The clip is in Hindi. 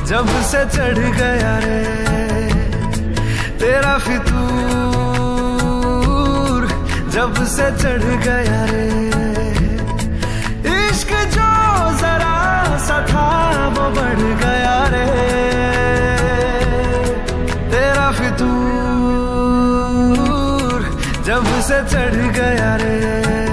जब से चढ़ गया रे तेरा फितूर, जब से चढ़ गया रे इश्क जो जरा सा था वो बढ़ गया रे तेरा फितूर, जब से चढ़ गया रे।